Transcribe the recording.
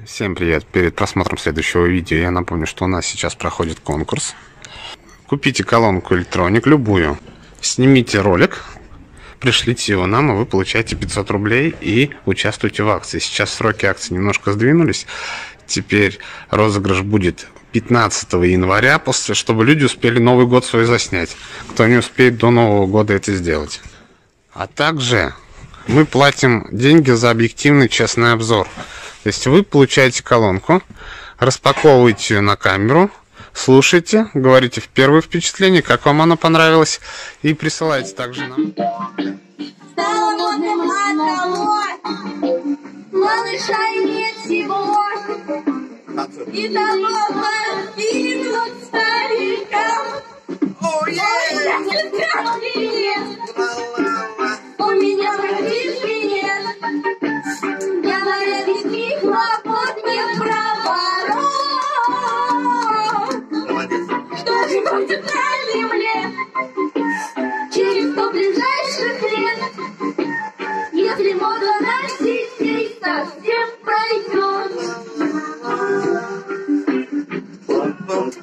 Всем привет! Перед просмотром следующего видео я напомню, что у нас сейчас проходит конкурс. Купите колонку Электроник, любую, снимите ролик, пришлите его нам, и вы получаете 500 рублей и участвуйте в акции. Сейчас сроки акции немножко сдвинулись. Теперь розыгрыш будет 15 января, чтобы люди успели Новый год свой заснять. Кто не успеет до Нового года это сделать. А также мы платим деньги за объективный честный обзор. То есть вы получаете колонку, распаковываете ее на камеру, слушаете, говорите в первое впечатление, как вам она понравилась, и присылаете также нам. Стало модным одного, малыша нет всего, и того подвинут старикам. У меня практически нет, говорят, никаких хлопот не проворот. Что же будет на земле через 100 ближайших лет, если мода на сетей совсем пройдет?